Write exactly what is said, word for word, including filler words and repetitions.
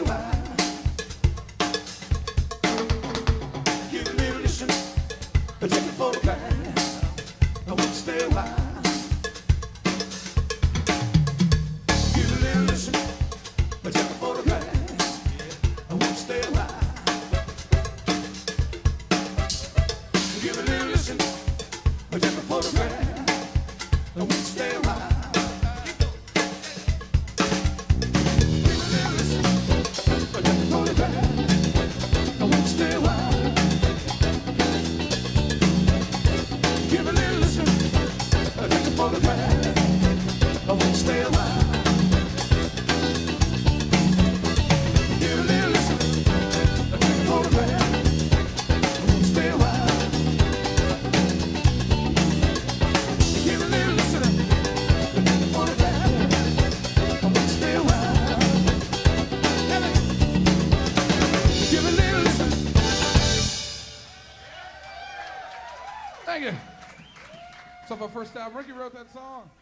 a while. Give a little listen, take a photograph. I won't stay a while. Give a little listen, take a photograph. I won't stay a while. Give a little listen, take a photograph. I won't stay a while. Thank you. So for first time, Ricky wrote that song.